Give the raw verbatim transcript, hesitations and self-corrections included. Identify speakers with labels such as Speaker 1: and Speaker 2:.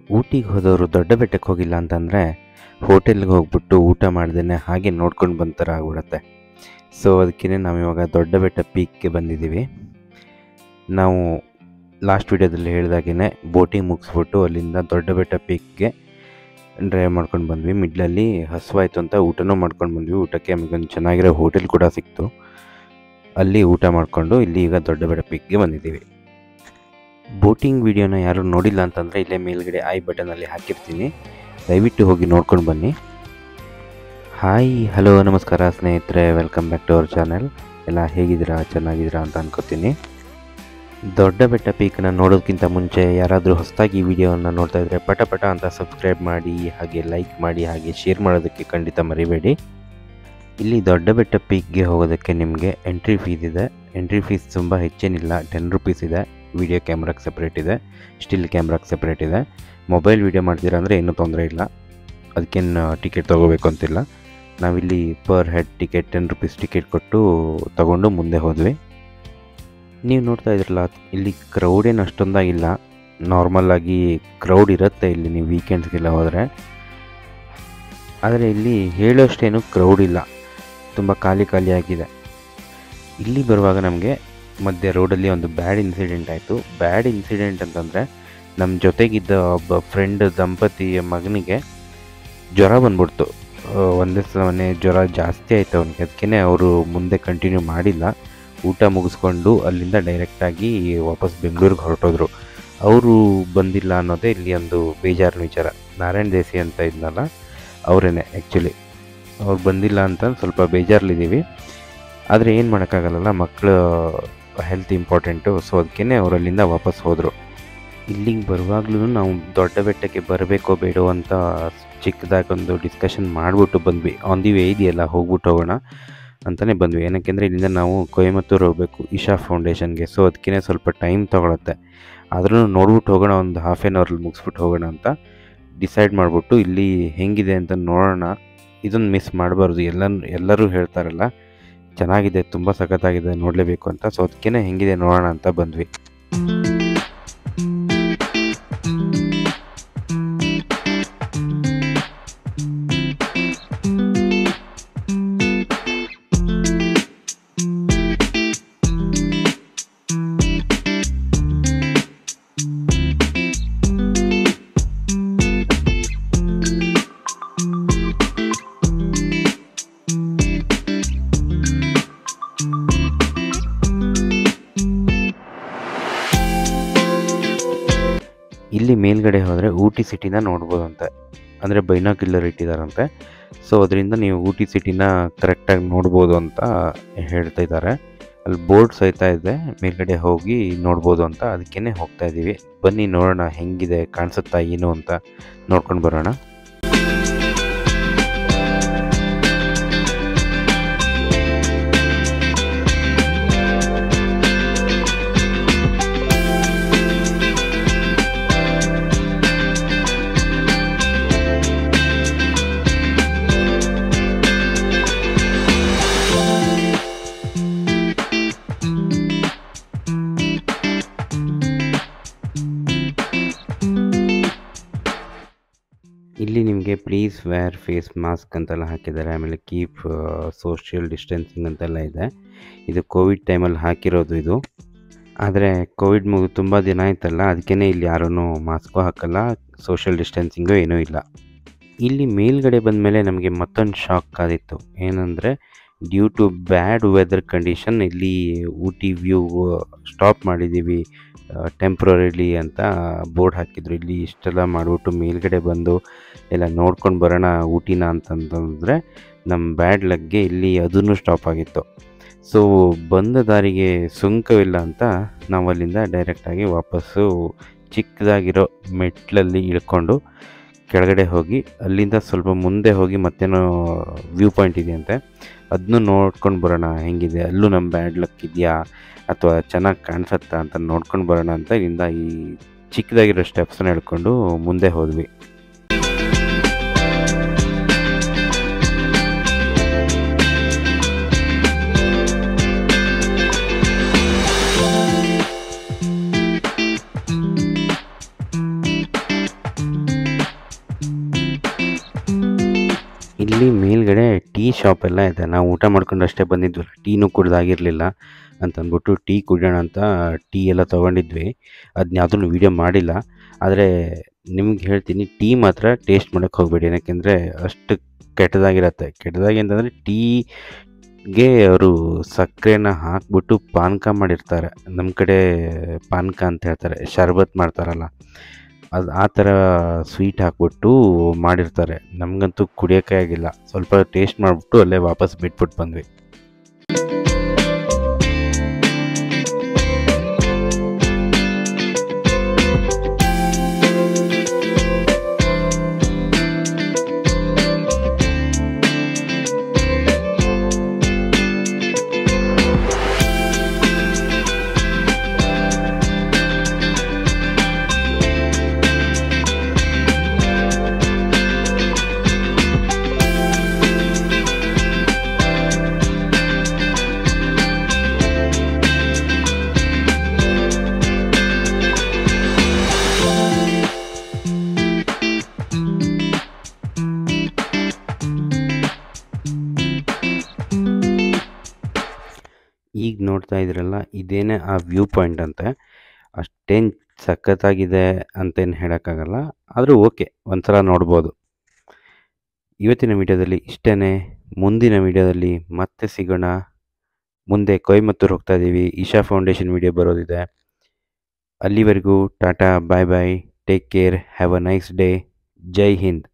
Speaker 1: ಊಟಿಗೆ ಹೋದವರು ದೊಡ್ಡ ಬೆಟ್ಟಕ್ಕೆ ಹೋಗಿಲ್ಲ ಅಂತಂದರೆ ಹೋಟೆಲ್ಗೆ ಹೋಗ್ಬಿಟ್ಟು ಊಟ ಮಾಡ್ದೇ ಹಾಗೆ ನೋಡ್ಕೊಂಡು ಬಂದ ಥರ ಆಗ್ಬಿಡುತ್ತೆ. ಸೊ ಅದಕ್ಕೇ ನಾವು ಇವಾಗ ದೊಡ್ಡ ಬೆಟ್ಟ ಪೀಕ್ಗೆ ಬಂದಿದ್ದೀವಿ. ನಾವು ಲಾಸ್ಟ್ ವಿಡಿಯೋದಲ್ಲಿ ಹೇಳಿದಾಗೇ ಬೋಟಿಂಗ್ ಮುಗಿಸ್ಬಿಟ್ಟು ಅಲ್ಲಿಂದ ದೊಡ್ಡ ಬೆಟ್ಟ ಪೀಕ್ಗೆ ಡ್ರೈವ್ ಮಾಡ್ಕೊಂಡು ಬಂದ್ವಿ. ಮಿಡ್ಲಲ್ಲಿ ಹಸುವಾಯಿತು ಅಂತ ಊಟನೂ ಮಾಡ್ಕೊಂಡು ಬಂದ್ವಿ. ಊಟಕ್ಕೆ ನಮಗೊಂದು ಚೆನ್ನಾಗಿರೋ ಹೋಟೆಲ್ ಕೂಡ ಸಿಕ್ತು. ಅಲ್ಲಿ ಊಟ ಮಾಡಿಕೊಂಡು ಇಲ್ಲಿ ಈಗ ದೊಡ್ಡ ಬೆಟ್ಟ ಪೀಕ್ಗೆ ಬಂದಿದ್ದೀವಿ. ಬೋಟಿಂಗ್ ವಿಡಿಯೋನ ಯಾರು ನೋಡಿಲ್ಲ ಅಂತಂದರೆ ಇಲ್ಲೇ ಮೇಲ್ಗಡೆ ಐ ಬಟನಲ್ಲಿ ಹಾಕಿರ್ತೀನಿ, ದಯವಿಟ್ಟು ಹೋಗಿ ನೋಡ್ಕೊಂಡು ಬನ್ನಿ. ಹಾಯ್ ಹಲೋ ನಮಸ್ಕಾರ ಸ್ನೇಹಿತರೆ, welcome back to our channel. ಎಲ್ಲ ಹೇಗಿದ್ದೀರಾ, ಚೆನ್ನಾಗಿದ್ದೀರಾ ಅಂತ ಅನ್ಕೋತೀನಿ. ದೊಡ್ಡ ಬೆಟ್ಟ ಪೀಕನ್ನು ನೋಡೋದಕ್ಕಿಂತ ಮುಂಚೆ ಯಾರಾದರೂ ಹೊಸದಾಗಿ ಈ ವಿಡಿಯೋವನ್ನು ನೋಡ್ತಾ ಇದ್ದರೆ ಪಟ ಪಟ ಅಂತ ಸಬ್ಸ್ಕ್ರೈಬ್ ಮಾಡಿ, ಹಾಗೆ ಲೈಕ್ ಮಾಡಿ, ಹಾಗೆ ಶೇರ್ ಮಾಡೋದಕ್ಕೆ ಖಂಡಿತ ಮರಿಬೇಡಿ. ಇಲ್ಲಿ ದೊಡ್ಡ ಬೆಟ್ಟ ಪೀಕ್ಗೆ ಹೋಗೋದಕ್ಕೆ ನಿಮಗೆ ಎಂಟ್ರಿ ಫೀಸ್ ಇದೆ. ಎಂಟ್ರಿ ಫೀಸ್ ತುಂಬ ಹೆಚ್ಚೇನಿಲ್ಲ, ಟೆನ್ ರುಪೀಸ್ ಇದೆ. ವಿಡಿಯೋ ಕ್ಯಾಮ್ರಾಗೆ ಸಪ್ರೇಟ್ ಇದೆ, ಸ್ಟಿಲ್ ಕ್ಯಾಮ್ರಾಗೆ ಸಪ್ರೇಟ್ ಇದೆ. ಮೊಬೈಲ್ ವೀಡಿಯೋ ಮಾಡ್ತೀರಾ ಅಂದರೆ ಏನೂ ತೊಂದರೆ ಇಲ್ಲ, ಅದಕ್ಕೇನು ಟಿಕೆಟ್ ತೊಗೋಬೇಕು ಅಂತಿಲ್ಲ. ನಾವಿಲ್ಲಿ per head ticket ten rupees ticket ಕೊಟ್ಟು ತಗೊಂಡು ಮುಂದೆ ಹೋದ್ವಿ. ನೀವು ನೋಡ್ತಾ ಇದ್ರಲ್ಲ, ಇಲ್ಲಿ ಕ್ರೌಡ್ ಏನು ಅಷ್ಟೊಂದಾಗಿಲ್ಲ, ನಾರ್ಮಲ್ಲಾಗಿ ಕ್ರೌಡ್ ಇರುತ್ತೆ ಇಲ್ಲಿ ನೀವು ವೀಕೆಂಡ್ಸ್ಗೆಲ್ಲ ಹೋದರೆ. ಆದರೆ ಇಲ್ಲಿ ಹೇಳೋಷ್ಟೇನು ಕ್ರೌಡ್ ಇಲ್ಲ, ತುಂಬ ಖಾಲಿ ಖಾಲಿಯಾಗಿದೆ. ಇಲ್ಲಿ ಬರುವಾಗ ನಮಗೆ ಮಧ್ಯೆ ರೋಡಲ್ಲಿ ಒಂದು ಬ್ಯಾಡ್ ಇನ್ಸಿಡೆಂಟ್ ಆಯಿತು. ಬ್ಯಾಡ್ ಇನ್ಸಿಡೆಂಟ್ ಅಂತಂದರೆ ನಮ್ಮ ಜೊತೆಗಿದ್ದ ಒಬ್ಬ ಫ್ರೆಂಡ್ ದಂಪತಿಯ ಮಗನಿಗೆ ಜ್ವರ ಬಂದ್ಬಿಡ್ತು. ಒಂದೇ ಸಮನೆ ಜ್ವರ ಜಾಸ್ತಿ ಆಯಿತು ಅವನಿಗೆ. ಅದಕ್ಕೇ ಅವರು ಮುಂದೆ ಕಂಟಿನ್ಯೂ ಮಾಡಿಲ್ಲ. ಊಟ ಮುಗಿಸ್ಕೊಂಡು ಅಲ್ಲಿಂದ ಡೈರೆಕ್ಟಾಗಿ ವಾಪಸ್ ಬೆಂಗಳೂರಿಗೆ ಹೊರಟೋದ್ರು. ಅವರು ಬಂದಿಲ್ಲ ಅನ್ನೋದೇ ಇಲ್ಲಿ ಒಂದು ಬೇಜಾರಿನ ವಿಚಾರ. ನಾರಾಯಣ್ ದೇಸಿ ಅಂತ ಇದ್ನಲ್ಲ, ಅವರೇನೆ ಆ್ಯಕ್ಚುಲಿ. ಅವ್ರು ಬಂದಿಲ್ಲ ಅಂತ ಸ್ವಲ್ಪ ಬೇಜಾರಲ್ಲಿದ್ದೀವಿ. ಆದರೆ ಏನು ಮಾಡೋಕ್ಕಾಗಲ್ಲ, ಮಕ್ಕಳು ಹೆಲ್ತ್ ಇಂಪಾರ್ಟೆಂಟು. ಸೊ ಅದಕ್ಕೇ ಅವರು ಅಲ್ಲಿಂದ ವಾಪಸ್ ಹೋದರು. ಇಲ್ಲಿಗೆ ಬರುವಾಗಲೂ ನಾವು ದೊಡ್ಡ ಬೆಟ್ಟಕ್ಕೆ ಬರಬೇಕೋ ಬೇಡೋ ಅಂತ ಚಿಕ್ಕದಾಗೊಂದು ಡಿಸ್ಕಷನ್ ಮಾಡಿಬಿಟ್ಟು ಬಂದ್ವಿ. ಆನ್ ದಿ ವೇ ಇದೆಯಲ್ಲ, ಹೋಗ್ಬಿಟ್ಟು ಹೋಗೋಣ ಅಂತಲೇ ಬಂದ್ವಿ. ಏನಕ್ಕೆಂದರೆ ಇಲ್ಲಿಂದ ನಾವು ಕೊಯಮತ್ತೂರು ಹೋಗಬೇಕು ಇಶಾ ಫೌಂಡೇಶನ್ಗೆ. ಸೊ ಅದಕ್ಕೇ ಸ್ವಲ್ಪ ಟೈಮ್ ತೊಗೊಳುತ್ತೆ. ಆದ್ರೂ ನೋಡ್ಬಿಟ್ಟು ಹೋಗೋಣ, ಒಂದು ಹಾಫ್ ಆ್ಯನ್ ಅವರಲ್ಲಿ ಮುಗಿಸ್ಬಿಟ್ಟು ಹೋಗೋಣ ಅಂತ ಡಿಸೈಡ್ ಮಾಡಿಬಿಟ್ಟು ಇಲ್ಲಿ ಹೆಂಗಿದೆ ಅಂತ ನೋಡೋಣ. ಇದನ್ನು ಮಿಸ್ ಮಾಡಬಾರ್ದು. ಎಲ್ಲ ಎಲ್ಲರೂ ಹೇಳ್ತಾರಲ್ಲ ಚೆನ್ನಾಗಿದೆ, ತುಂಬ ಸಖತ್ತಾಗಿದೆ, ನೋಡಲೇಬೇಕು ಅಂತ. ಸೊ ಅದಕ್ಕೇ ಹೆಂಗಿದೆ ನೋಡೋಣ ಅಂತ ಬಂದ್ವಿ. ಇಲ್ಲಿ ಮೇಲ್ಗಡೆ ಹೋದರೆ ಊಟಿ ಸಿಟಿನ ನೋಡ್ಬೋದಂತೆ, ಅಂದರೆ ಬೈನಾಕ್ಯುಲರ್ ಇಟ್ಟಿದ್ದಾರಂತೆ. ಸೊ ಅದರಿಂದ ನೀವು ಊಟಿ ಸಿಟಿನ ಕರೆಕ್ಟಾಗಿ ನೋಡ್ಬೋದು ಅಂತ ಹೇಳ್ತಾ ಇದ್ದಾರೆ. ಅಲ್ಲಿ ಬೋರ್ಡ್ ಸಹಿತ ಇದೆ, ಮೇಲ್ಗಡೆ ಹೋಗಿ ನೋಡ್ಬೋದು ಅಂತ. ಅದಕ್ಕೇ ಹೋಗ್ತಾ ಇದ್ದೀವಿ. ಬನ್ನಿ ನೋಡೋಣ ಹೆಂಗಿದೆ, ಕಾಣಿಸುತ್ತಾ ಏನು ಅಂತ ನೋಡ್ಕೊಂಡು ಬರೋಣ. ಇಲ್ಲಿ ನಿಮಗೆ ಪ್ಲೀಸ್ ವೇರ್ ಫೇಸ್ ಮಾಸ್ಕ್ ಅಂತೆಲ್ಲ ಹಾಕಿದ್ದಾರೆ. ಆಮೇಲೆ ಕೀಪ್ ಸೋಷಿಯಲ್ ಡಿಸ್ಟೆನ್ಸಿಂಗ್ ಅಂತೆಲ್ಲ ಇದೆ. ಇದು ಕೋವಿಡ್ ಟೈಮಲ್ಲಿ ಹಾಕಿರೋದು ಇದು. ಆದರೆ ಕೋವಿಡ್ ಮುಗಿದು ತುಂಬ ದಿನ ಆಯ್ತಲ್ಲ, ಅದಕ್ಕೇ ಇಲ್ಲಿ ಯಾರೂ ಮಾಸ್ಕು ಹಾಕಲ್ಲ, ಸೋಷಿಯಲ್ ಡಿಸ್ಟೆನ್ಸಿಂಗು ಏನೂ ಇಲ್ಲ. ಇಲ್ಲಿ ಮೇಲ್ಗಡೆ ಬಂದ ಮೇಲೆ ನಮಗೆ ಮತ್ತೊಂದು ಶಾಕ್ ಆದಿತ್ತು. ಏನಂದರೆ due to bad weather condition ಇಲ್ಲಿ ಊಟಿ ವ್ಯೂ ಸ್ಟಾಪ್ ಮಾಡಿದ್ದೀವಿ ಟೆಂಪ್ರರಿಲಿ ಅಂತ ಬೋರ್ಡ್ ಹಾಕಿದ್ರು. ಇಲ್ಲಿ ಇಷ್ಟೆಲ್ಲ ಮಾಡಿಬಿಟ್ಟು ಮೇಲ್ಗಡೆ ಬಂದು ಎಲ್ಲ ನೋಡ್ಕೊಂಡು ಬರೋಣ ಊಟಿನ ಅಂತಂತಂದರೆ ನಮ್ಮ ಬ್ಯಾಡ್ ಲಗ್ಗೆ ಇಲ್ಲಿ ಅದೂ ಸ್ಟಾಪ್ ಆಗಿತ್ತು. ಸೊ ಬಂದ ದಾರಿಗೆ ಸುಂಕವಿಲ್ಲ ಅಂತ ನಾವು ಅಲ್ಲಿಂದ ಡೈರೆಕ್ಟಾಗಿ ವಾಪಸ್ಸು ಚಿಕ್ಕದಾಗಿರೋ ಮೆಟ್ಲಲ್ಲಿ ಇಳ್ಕೊಂಡು ಕೆಳಗಡೆ ಹೋಗಿ ಅಲ್ಲಿಂದ ಸ್ವಲ್ಪ ಮುಂದೆ ಹೋಗಿ ಮತ್ತೇನೋ ವ್ಯೂ ಪಾಯಿಂಟ್ ಇದೆಯಂತೆ, ಅದನ್ನು ನೋಡ್ಕೊಂಡು ಬರೋಣ ಹೆಂಗಿದೆ, ಅಲ್ಲೂ ನಮ್ಮ ಬ್ಯಾಡ್ ಲಕ್ ಇದೆಯಾ ಅಥವಾ ಚೆನ್ನಾಗಿ ಕಾಣಿಸುತ್ತಾ ಅಂತ ನೋಡ್ಕೊಂಡು ಬರೋಣ ಅಂತ ಇಲ್ಲಿಂದ ಈ ಚಿಕ್ಕದಾಗಿರೋ ಸ್ಟೆಪ್ಸನ್ನ ಹೇಳ್ಕೊಂಡು ಮುಂದೆ ಹೋದ್ವಿ. ಇಲ್ಲಿ ಮೇಲ್ಗಡೆ ಟೀ ಶಾಪ್ ಎಲ್ಲ ಇದೆ. ನಾವು ಊಟ ಮಾಡ್ಕೊಂಡು ಅಷ್ಟೇ ಬಂದಿದ್ವಲ್ಲ, ಟೀನೂ ಕುಡ್ದಾಗಿರಲಿಲ್ಲ ಅಂತಂದ್ಬಿಟ್ಟು ಟೀ ಕುಡಿಯೋಣ ಅಂತ ಟೀ ಎಲ್ಲ ತೊಗೊಂಡಿದ್ವಿ. ಅದನ್ನ ಯಾವುದನ್ನು ವೀಡಿಯೋ ಮಾಡಿಲ್ಲ. ಆದರೆ ನಿಮ್ಗೆ ಹೇಳ್ತೀನಿ, ಟೀ ಮಾತ್ರ ಟೇಸ್ಟ್ ಮಾಡೋಕ್ಕೆ ಹೋಗಬೇಡಿ. ಯಾಕೆಂದರೆ ಅಷ್ಟು ಕೆಟ್ಟದಾಗಿರತ್ತೆ. ಕೆಟ್ಟದಾಗಿ ಅಂತಂದರೆ ಟೀಗೆ ಅವರು ಸಕ್ಕರೆನ ಹಾಕ್ಬಿಟ್ಟು ಪಾನಕ ಮಾಡಿರ್ತಾರೆ. ನಮ್ಮ ಕಡೆ ಪಾನಕ ಅಂತ ಹೇಳ್ತಾರೆ, ಶರ್ಬತ್ ಮಾಡ್ತಾರಲ್ಲ, ಅದು ಆ ಥರ ಸ್ವೀಟ್ ಹಾಕ್ಬಿಟ್ಟು ಮಾಡಿರ್ತಾರೆ. ನಮಗಂತೂ ಕುಡಿಯೋಕ್ಕೆ ಆಗಿಲ್ಲ. ಸ್ವಲ್ಪ ಟೇಸ್ಟ್ ಮಾಡಿಬಿಟ್ಟು ಅಲ್ಲೇ ವಾಪಸ್ ಬಿಟ್ಬಿಟ್ಟು ಬಂದ್ವಿ. ಈಗ ನೋಡ್ತಾ ಇದ್ದೀರಲ್ಲ, ಇದೇನೇ ಆ ವ್ಯೂ ಪಾಯಿಂಟ್ ಅಂತೆ. ಅಷ್ಟೇನು ಸಖತ್ತಾಗಿದೆ ಅಂತೇನು ಹೇಳೋಕ್ಕಾಗಲ್ಲ, ಆದರೂ ಓಕೆ, ಒಂದ್ಸಲ ನೋಡ್ಬೋದು. ಇವತ್ತಿನ ವಿಡಿಯೋದಲ್ಲಿ ಇಷ್ಟೇ. ಮುಂದಿನ ವಿಡಿಯೋದಲ್ಲಿ ಮತ್ತೆ ಸಿಗೋಣ. ಮುಂದೆ ಕೊಯಮತ್ತೂರು ಹೋಗ್ತಾ ಇದ್ದೀವಿ, ಈಶಾ ಫೌಂಡೇಶನ್ ವಿಡಿಯೋ ಬರೋದಿದೆ. ಅಲ್ಲಿವರೆಗೂ ta-ta, bye bye, take care, have a nice day. Jai Hind.